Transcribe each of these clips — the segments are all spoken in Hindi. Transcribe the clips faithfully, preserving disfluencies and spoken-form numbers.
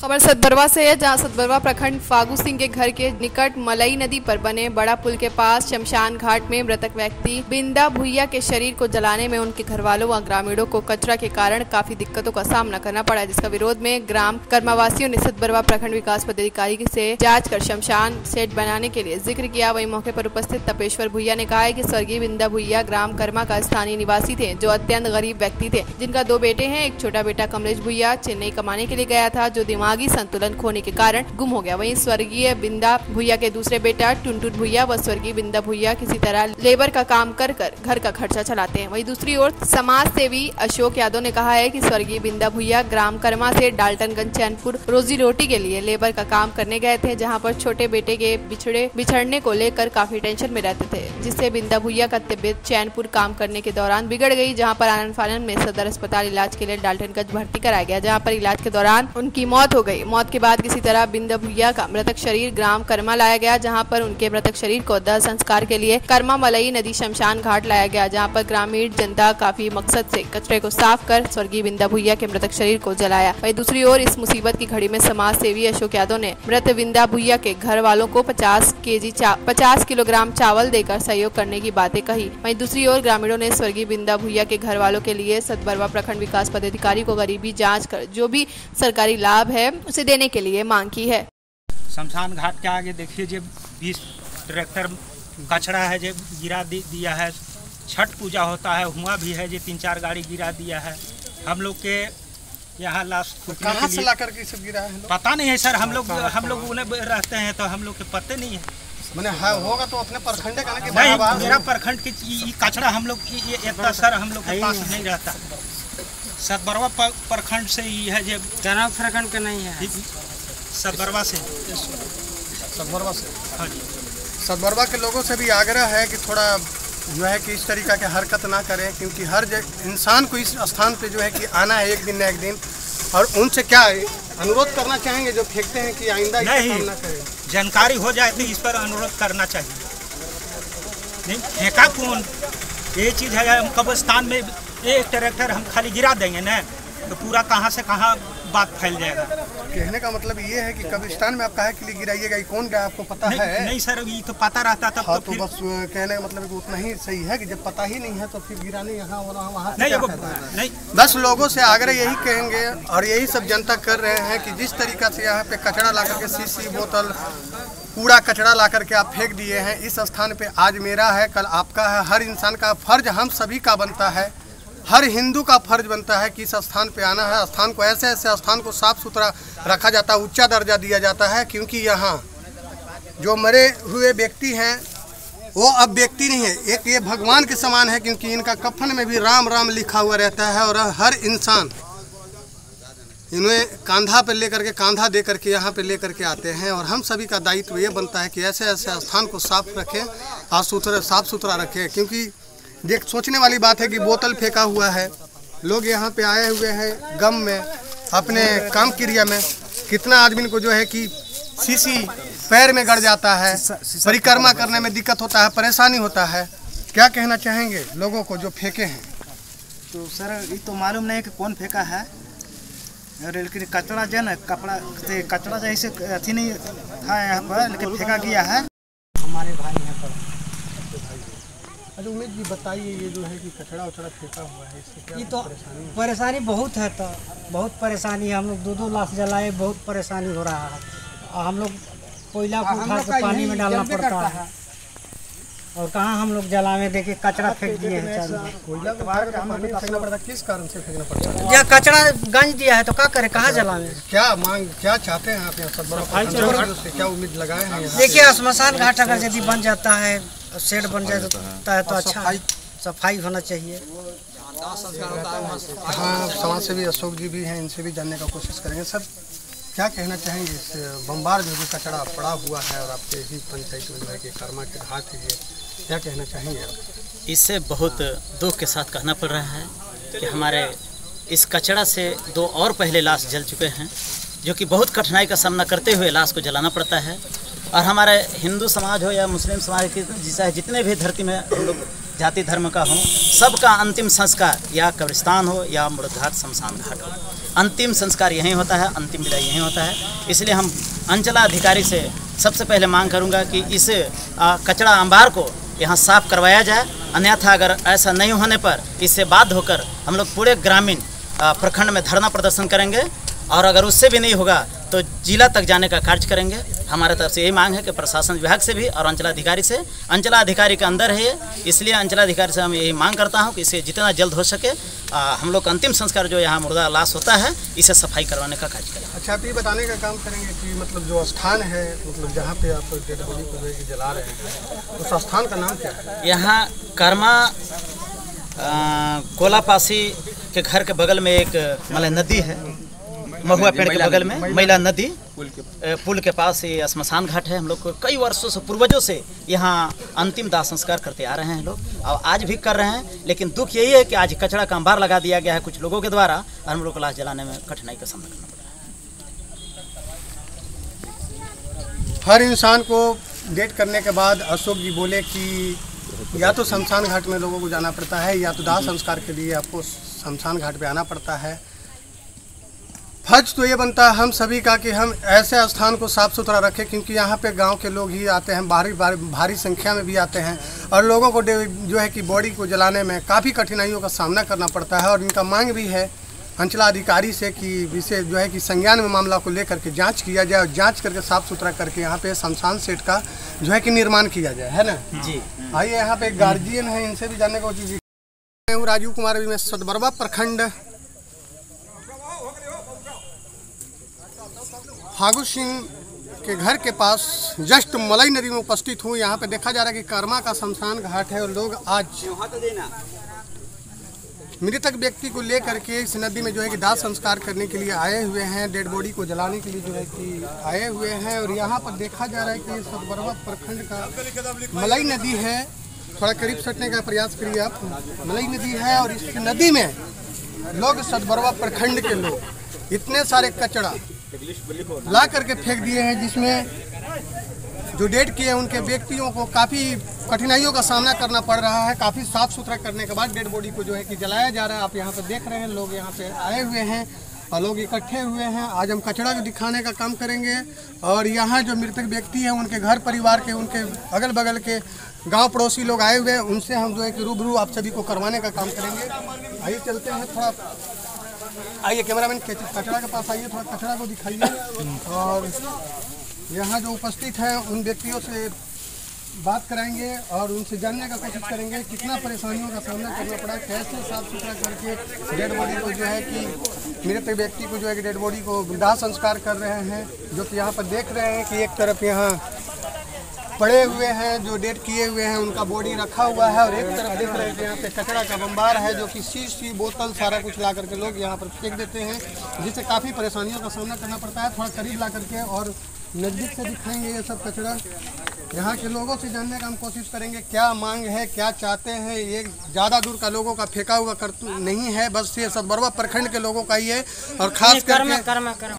खबर सतबरवा से है, जहां सतबरवा प्रखंड फागू सिंह के घर के निकट मलई नदी पर बने बड़ा पुल के पास शमशान घाट में मृतक व्यक्ति बिंदा भुइया के शरीर को जलाने में उनके घर वालों व ग्रामीणों को कचरा के कारण काफी दिक्कतों का सामना करना पड़ा, जिसका विरोध में ग्राम कर्मावासियों ने सतबरवा प्रखंड विकास पदाधिकारी से जाँच कर शमशान सेट बनाने के लिए जिक्र किया। वही मौके पर उपस्थित तपेश्वर भुइया ने कहा है कि स्वर्गीय बिंदा भुइया ग्राम कर्मा का स्थानीय निवासी थे, जो अत्यंत गरीब व्यक्ति थे, जिनका दो बेटे हैं। एक छोटा बेटा कमलेश भुइया चेन्नई कमाने के लिए गया था, जो दिमागी संतुलन खोने के कारण गुम हो गया। वहीं स्वर्गीय बिंदा भुइया के दूसरे बेटा टुनटुन भुइया व स्वर्गीय बिंदा भुइया किसी तरह लेबर का काम कर कर घर का खर्चा चलाते हैं। वहीं दूसरी ओर समाज सेवी अशोक यादव ने कहा है कि स्वर्गीय बिंदा भुइया ग्राम कर्मा से डाल्टनगंज चैनपुर रोजी रोटी के लिए लेबर का काम करने गए थे, जहां पर छोटे बेटे के बिछड़े बिछड़ने को लेकर काफी टेंशन में रहते थे, जिससे बिंदा भुइया का तबीयत चैनपुर काम करने के दौरान बिगड़ गई, जहां पर आनंद फानन में सदर अस्पताल इलाज के लिए डाल्टनगंज भर्ती कराया गया, जहां पर इलाज के दौरान उनकी मौत हो गई। मौत के बाद किसी तरह बिंदा भुइया का मृतक शरीर ग्राम कर्मा लाया गया, जहां पर उनके मृतक शरीर को दाह संस्कार के लिए कर्मा मलई नदी शमशान घाट लाया गया, जहां पर ग्रामीण जनता काफी मकसद से कचरे को साफ कर स्वर्गीय बिंदा भुइया के मृतक शरीर को जलाया। वहीं दूसरी ओर इस मुसीबत की घड़ी में समाज सेवी अशोक यादव ने मृत बिंदा भुइया के घर वालों को पचास केजी पचास किलोग्राम चावल देकर सहयोग करने की बातें कही। वहीं दूसरी ओर ग्रामीणों ने स्वर्गीय बिंदा भुइया के घर वालों के लिए सतबरवा प्रखंड विकास पदाधिकारी को गरीबी जाँच कर जो भी सरकारी लाभ है उसे देने के लिए मांग की है। शमशान घाट के आगे देखिए, जो बीस ट्रैक्टर कचरा है जो गिरा दिया है। छठ पूजा होता है, हुआ भी है जो तीन चार गाड़ी गिरा दिया है। हम लोग के यहाँ लाश कहाँ से ला करके सब गिरा है? पता नहीं है सर, हम लोग हम लोग उन्हें रहते हैं तो हम लोग के पते नहीं है। मैंने होगा तो अपने प्रखंड का ना कि नहीं, मेरा प्रखंड की कचरा हम लोग इतना सर हम लोग के पास नहीं रहता। सतबरवा प्रखंड से ही है, जो जनाब प्रखंड का नहीं है, सतबरवा से सतबरवा से हाँ जी। सतबरवा के लोगों से भी आग्रह है कि थोड़ा जो है कि इस तरीका के हरकत ना करें, क्योंकि हर इंसान को इस स्थान पे जो है कि आना है एक दिन न एक दिन। और उनसे क्या अनुरोध करना चाहेंगे जो फेंकते हैं कि आइंदा नहीं ना करें। जानकारी हो जाए तो इस पर अनुरोध करना चाहिए। नहीं फेंका कौन, ये चीज़ है। हम कब्रिस्तान में एक ट्रैक्टर हम खाली गिरा देंगे ना तो पूरा कहाँ से कहाँ बात फैल जाएगा। कहने का मतलब ये है कि कब्रिस्तान में आप काहे के लिए गिराइएगा, कौन गया आपको पता नहीं, है? नहीं सर, ये तो पता रहता तब हाँ, तो, तो फिर... बस कहने का मतलब उतना ही सही है कि जब पता ही नहीं है तो फिर गिराने यहाँ वहाँ नहीं, वो, नहीं। बस लोगों से आग्रह यही कहेंगे और यही सब जनता कर रहे हैं कि जिस तरीका से यहाँ पे कचरा ला करके शीशी बोतल कूड़ा कचरा ला करके आप फेंक दिए हैं इस स्थान पे, आज मेरा है कल आपका है, हर इंसान का फर्ज हम सभी का बनता है, हर हिंदू का फर्ज बनता है कि इस स्थान पे आना है। स्थान को ऐसे ऐसे स्थान को साफ सुथरा रखा जाता है, ऊंचा दर्जा दिया जाता है, क्योंकि यहाँ जो मरे हुए व्यक्ति हैं वो अब व्यक्ति नहीं है, एक ये भगवान के समान है, क्योंकि इनका कफन में भी राम राम लिखा हुआ रहता है। और हर इंसान इन्हें कंधा पे लेकर के कंधा दे करके यहाँ पे लेकर के आते हैं। और हम सभी का दायित्व ये बनता है कि ऐसे ऐसे स्थान को साफ रखें और सुथरा साफ सुथरा रखें, क्योंकि देख सोचने वाली बात है कि बोतल फेंका हुआ है, लोग यहाँ पे आए हुए हैं गम में अपने काम क्रिया में, कितना आदमी को जो है कि शीशी पैर में गड़ जाता है, परिक्रमा करने में दिक्कत होता है, परेशानी होता है। क्या कहना चाहेंगे लोगों को जो फेंके हैं? तो सर ये तो मालूम नहीं कि कौन फेंका है, लेकिन कचरा जो है कपड़ा से कचरा जैसे अथी नहीं था यहाँ पर, लेकिन फेंका गया है। हमारे भाई यहाँ पर अरे उमेश जी बताइए, ये जो है कि कचरा उचड़ा फेंका हुआ है, इससे क्या ये तो परेशानी? परेशानी बहुत है, तो बहुत परेशानी है। हम लोग दो दो लाश जलाए, बहुत परेशानी हो रहा है। और हम लोग कोयला को उठा के पानी में डालना पड़ता है, और कहाँ हम लोग जलावे, देखिए कचरा फेंक दिए हैं। कोयला को उठा के पानी में फेंकना पड़ता है, किस कारण से फेंकना पड़ता है? यह कचरा गंज दिया है तो क्या करे, कहाँ जलावे? क्या मांग क्या चाहते हैं आप यहाँ सब, क्या उम्मीद लगाए हैं? देखिए शमशान घाट अगर यदि बन जाता है, शेड बन जाता है तो अच्छा, सफाई होना चाहिए। हाँ, समाज सेवी अशोक जी भी हैं, इनसे भी जानने का कोशिश करेंगे। सर क्या कहना चाहेंगे इस बम्बार जो भी कचरा पड़ा हुआ है और आपके ही पंचायत में जो है कि कर्मा के घाट है, क्या कहना चाहेंगे आप? इससे बहुत दुख के साथ कहना पड़ रहा है कि हमारे इस कचरा से दो और पहले लाश जल चुके हैं, जो कि बहुत कठिनाई का सामना करते हुए लाश को जलाना पड़ता है। और हमारे हिंदू समाज हो या मुस्लिम समाज के जिसे जितने भी धरती में हम लोग जाति धर्म का हो, सबका अंतिम संस्कार या कब्रिस्तान हो या मुर्दघाट शमशान घाट हो। अंतिम संस्कार यहीं होता है, अंतिम विदाई यहीं होता है। इसलिए हम अंचलाधिकारी से सबसे पहले मांग करूंगा कि इस आ, कचरा अंबार को यहाँ साफ करवाया जाए, अन्यथा अगर ऐसा नहीं होने पर इससे बाध्य होकर हम लोग पूरे ग्रामीण प्रखंड में धरना प्रदर्शन करेंगे, और अगर उससे भी नहीं होगा तो जिला तक जाने का कार्य करेंगे। हमारे तरफ से यही मांग है कि प्रशासन विभाग से भी और अंचलाधिकारी से, अंचलाधिकारी के अंदर है ये, इसलिए अंचलाधिकारी से हम यही मांग करता हूं कि इसे जितना जल्द हो सके आ, हम लोग अंतिम संस्कार जो यहाँ मुर्दा लाश होता है इसे सफाई करवाने का कार्य करें। अच्छा, आप ये बताने का काम करेंगे कि मतलब जो स्थान है, मतलब जहाँ पे आप डेड बॉडी को जला रहे हैं, उस स्थान का नाम क्या है? यहाँ कर्मा कोलापासी के घर के बगल में एक मतलब नदी है, महुआ पेड़ के बगल में मैला नदी, पुल के पास ये श्मशान घाट है। हम लोग को कई वर्षों से, पूर्वजों से यहाँ अंतिम दाह संस्कार करते आ रहे हैं लोग, और आज भी कर रहे हैं। लेकिन दुख यही है कि आज कचरा का अंबार लगा दिया गया है कुछ लोगों के द्वारा, और हम लोग को लाश जलाने में कठिनाई का सामना करना पड़ा है। हर इंसान को डेट करने के बाद अशोक जी बोले कि या तो शमशान घाट में लोगों को जाना पड़ता है, या तो दाह संस्कार के लिए आपको शमशान घाट पे आना पड़ता है। फर्ज तो ये बनता है हम सभी का कि हम ऐसे स्थान को साफ़ सुथरा रखें, क्योंकि यहाँ पे गांव के लोग ही आते हैं, भारी भारी संख्या में भी आते हैं, और लोगों को जो है कि बॉडी को जलाने में काफ़ी कठिनाइयों का सामना करना पड़ता है। और इनका मांग भी है अंचलाधिकारी से कि इसे जो है कि संज्ञान में मामला को लेकर के जांच किया जाए, और जांच करके साफ़ सुथरा करके यहाँ पे शमशान सेट का जो है कि निर्माण किया जाए, है ना जी। आइए, यहाँ पे गार्जियन है, इनसे भी जानने की कोशिश। मैं हूँ राजीव कुमार, अभी मैं सतबरवा प्रखंड फागू सिंह के घर के पास जस्ट मलई नदी में उपस्थित हूँ। यहाँ पे देखा जा रहा है कि कर्मा का शमशान घाट है, और लोग आज मृतक व्यक्ति को लेकर के इस नदी में जो है कि दाह संस्कार करने के लिए आए हुए हैं, डेड बॉडी को जलाने के लिए जो है कि आए हुए हैं। और यहाँ पर देखा जा रहा है कि सतबरवा प्रखंड का मलई नदी है, थोड़ा करीब सटने का प्रयास करिए आप। मलई नदी है, और इस नदी में लोग सतबरवा प्रखंड के लोग इतने सारे कचरा ला करके फेंक दिए हैं, जिसमें जो डेट किए उनके व्यक्तियों को काफ़ी कठिनाइयों का सामना करना पड़ रहा है। काफ़ी साफ़ सुथरा करने के बाद डेड बॉडी को जो है कि जलाया जा रहा है। आप यहाँ पर देख रहे हैं, लोग यहाँ पे आए हुए हैं और लोग इकट्ठे हुए हैं। आज हम कचरा को दिखाने का काम करेंगे, और यहाँ जो मृतक व्यक्ति हैं उनके घर परिवार के, उनके अगल बगल के गांव पड़ोसी लोग आए हुए हैं, उनसे हम जो है कि रूबरू आप सभी को करवाने का काम करेंगे। आइए चलते हैं, थोड़ा आइए कैमरामैन कचरा के पास आइए, थोड़ा कचरा को दिखाइए, और यहाँ जो उपस्थित है उन व्यक्तियों से बात कराएंगे और उनसे जानने का कोशिश करेंगे कितना परेशानियों का सामना करना पड़ा, कैसे साफ सुथरा करके डेड बॉडी को जो है कि मृत व्यक्ति को जो है कि डेड बॉडी को दाह संस्कार कर रहे हैं। जो कि यहाँ पर देख रहे हैं कि एक तरफ यहाँ पड़े हुए हैं जो डेट किए हुए हैं, उनका बॉडी रखा हुआ है, और एक तरफ देख रहे हैं कि यहाँ पे कचरा का बम्बार है, जो कि शीशी बोतल सारा कुछ ला करके लोग यहाँ पर फेंक देते हैं, जिससे काफ़ी परेशानियों का सामना करना पड़ता है। थोड़ा करीब ला करके और नज़दीक से दिखाएंगे ये सब कचरा। यहाँ के लोगों से जानने का हम कोशिश करेंगे क्या मांग है, क्या चाहते हैं। ये ज़्यादा दूर का लोगों का फेंका हुआ कर नहीं है, बस ये सतबरवा प्रखंड के लोगों का ही है, और खास करके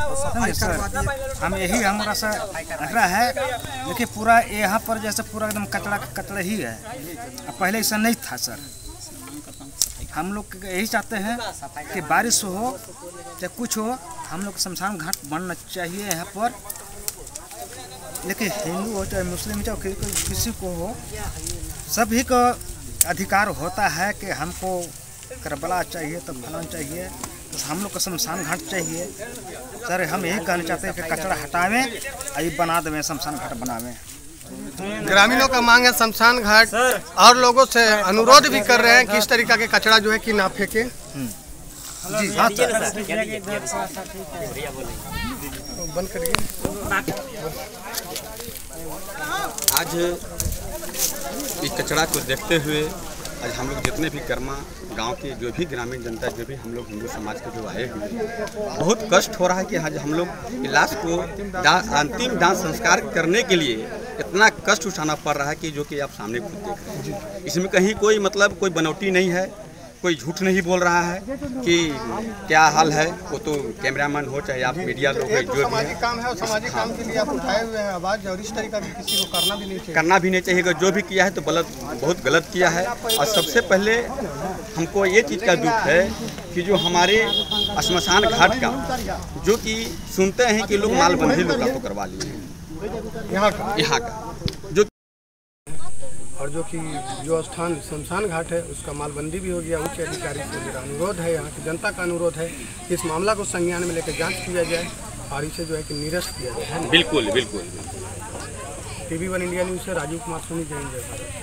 हम यही हमारा सा रहा है। देखिए पूरा यहाँ पर जैसे पूरा एकदम कचरा कचरा ही है, पहले ऐसा नहीं था सर। हम लोग यही चाहते हैं कि बारिश हो चाहे कुछ हो, हम लोग शमशान घाट बनना चाहिए यहाँ पर। लेकिन हिंदू हो चाहे मुस्लिम चाहे किसी को हो, सभी का अधिकार होता है कि हमको करबला चाहिए तो फलाना चाहिए, तो हम लोग को शमशान घाट चाहिए। सर हम यही कहना चाहते हैं कि कचरा हटावें और ये बना दें, शमशान घाट बनावें। ग्रामीणों का मांग है शमशान घाट, और लोगों से अनुरोध भी कर रहे हैं कि इस तरीका के कचरा जो है कि ना फेंके। जी हाँ बंद करिए। आज इस कचरा को देखते हुए आज हम लोग जितने भी कर्मा गांव के जो भी ग्रामीण जनता, जो भी हम लोग हिंदू समाज के जो आए हुए, बहुत कष्ट हो रहा है कि आज हम लोग लाश को अंतिम दाह संस्कार करने के लिए इतना कष्ट उठाना पड़ रहा है कि जो कि आप सामने खुद देख रहे हैं। इसमें कहीं कोई मतलब कोई बनौटी नहीं है, कोई झूठ नहीं बोल रहा है कि क्या हाल है। वो तो कैमरामैन हो चाहे आप मीडिया लोग जो भी सामाजिक काम है, सामाजिक काम के लिए आप उठाए हुए हैं आवाज़, और इस तरीका की किसी को करना भी नहीं चाहिए। करना भी नहीं चाहिए। जो भी किया है तो गलत, बहुत गलत किया है। और सबसे पहले हमको ये चीज़ का दुख है कि जो हमारे श्मशान घाट का, जो कि सुनते हैं कि लोग मालबंदी लोग का तो करवा लिए हैं यहाँ का यहाँ का, जो और जो कि जो स्थान शमशान घाट है उसका मालबंदी भी हो गया। उच्च अधिकारी से मेरा अनुरोध है, यहाँ की जनता का अनुरोध है कि इस मामला को संज्ञान में लेकर जांच किया जाए और इसे जो है कि निरस्त किया जाए। बिल्कुल बिल्कुल। टीवी वन इंडिया न्यूज़ से राजीव कुमार सोनी, जय हिंद जय भारत।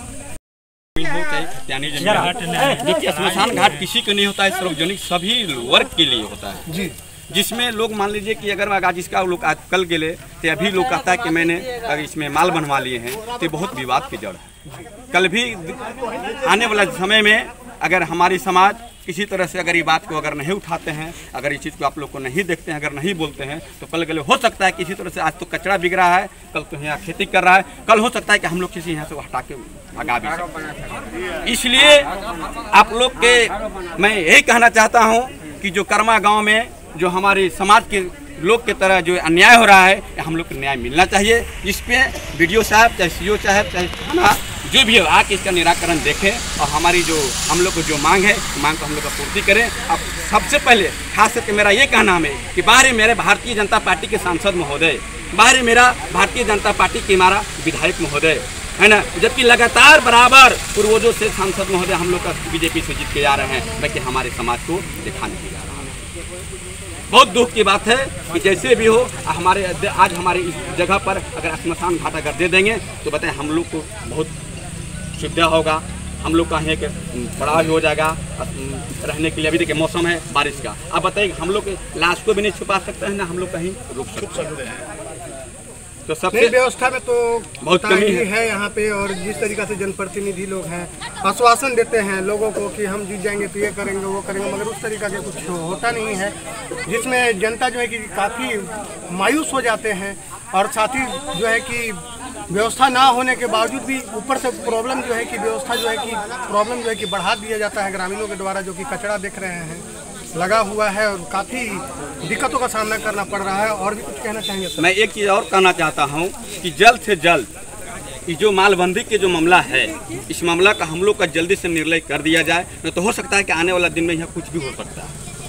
जो कि श्मशान घाट किसी को नहीं होता है, सार्वजनिक सभी वर्ग के लिए होता है जी, जिसमें लोग मान लीजिए कि अगर आज इसका लोग आज कल गए तो अभी लोग कहता है कि मैंने अगर इसमें माल बनवा लिए हैं तो बहुत विवाद की जड़ है। कल भी आने वाला समय में अगर हमारी समाज किसी तरह से अगर ये बात को अगर नहीं उठाते हैं, अगर इस चीज़ को आप लोग को नहीं देखते हैं, अगर नहीं बोलते हैं, तो कल गले हो सकता है किसी तरह से आज तो कचरा बिक रहा है, कल तो यहाँ खेती कर रहा है, कल हो सकता है कि हम लोग किसी यहाँ से हटा के भगा भी सकते। इसलिए आप लोग के मैं यही कहना चाहता हूँ कि जो कर्मा गाँव में जो हमारे समाज के लोग के तरह जो अन्याय हो रहा है, हम लोग को न्याय मिलना चाहिए, जिसपे वीडियो साहब चाहे सी ओ साहब चाहे थाना जो भी हो आके इसका निराकरण देखें और हमारी जो हम लोग को जो मांग है मांग को हम लोग का पूर्ति करें। अब सबसे पहले खास करके मेरा ये कहना है कि बाहर मेरे भारतीय जनता पार्टी के सांसद महोदय, बाहर मेरा भारतीय जनता पार्टी के हमारा विधायक महोदय है ना, जबकि लगातार बराबर पूर्वजों से सांसद महोदय हम लोग का बीजेपी से जीत के जा रहे हैं, बाकी हमारे समाज को दिखा नहीं जा रहा है। बहुत दुख की बात है कि जैसे भी हो हमारे आज हमारे इस जगह पर अगर श्मशान घाट अगर दे देंगे तो बताएं हम लोग को बहुत सुविधा होगा, हम लोग का एक बड़ा भी हो जाएगा रहने के लिए। अभी देखिए मौसम है बारिश का, अब बताइए हम लोग लाश को भी नहीं छुपा सकते हैं ना हम लोग कहीं रुक सकते हैं, तो सबसे व्यवस्था में तो बहुत कमी है, है यहाँ पे। और जिस तरीका से जनप्रतिनिधि लोग हैं आश्वासन देते हैं लोगों को कि हम जीत जाएंगे तो ये करेंगे वो करेंगे, मगर उस तरीका के कुछ होता नहीं है, जिसमें जनता जो है कि काफ़ी मायूस हो जाते हैं। और साथ ही जो है कि व्यवस्था ना होने के बावजूद भी ऊपर से प्रॉब्लम जो है कि व्यवस्था जो है कि प्रॉब्लम जो है कि बढ़ा दिया जाता है ग्रामीणों के द्वारा, जो कि कचरा देख रहे हैं लगा हुआ है और काफ़ी दिक्कतों का सामना करना पड़ रहा है। और भी कुछ कहना चाहेंगे सर? मैं एक चीज़ और कहना चाहता हूँ कि जल्द से जल्द ये जो मालबंदी के जो मामला है, इस मामला का हम लोग का जल्दी से निर्णय कर दिया जाए, नहीं तो हो सकता है कि आने वाला दिन में यहाँ कुछ भी हो सकता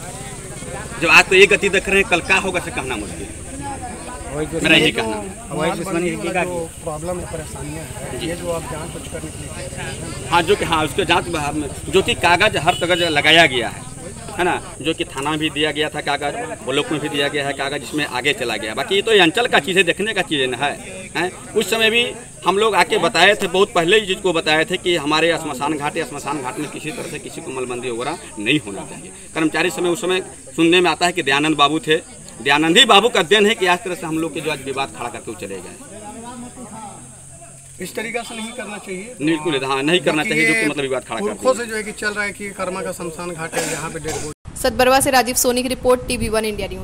है। जब आज तो ये गति देख रहे हैं, कल क्या होगा से कहना मुश्किल है। मेरा यही कहना है। प्रॉब्लम है, परेशानियाँ हैं, ये जो आप जांच कुछ करने के लिए हाँ जो कि हाँ उसके जाँच जो कि कागज हर कागज लगाया गया है है ना, जो कि थाना भी दिया गया था कागज, ब्लॉक में भी दिया गया है कागज, जिसमें आगे चला गया। बाकी ये तो अंचल का चीज़ है, देखने का चीज़ है, है? उस समय भी हम लोग आके बताए थे, बहुत पहले ही चीज़ को बताए थे कि हमारे श्मशान घाट या श्मशान घाट में किसी तरह से किसी को मलबंदी वगैरह नहीं होना चाहिए। कर्मचारी समय उस समय सुनने में आता है कि दयानंद बाबू थे, दयानंद ही बाबू का देन है कि आज तरह से हम लोग के जो आज विवाद खड़ा करके चले गए। इस तरीका से नहीं करना चाहिए, बिल्कुल हाँ नहीं करना चाहिए, जो कि मतलब विवाद खड़ा करके से जो है कि चल रहा है कि कर्मा का शमशान घाट है, यहाँ पे डेड बॉडी। सतबरवा से राजीव सोनी की report, TV one India news.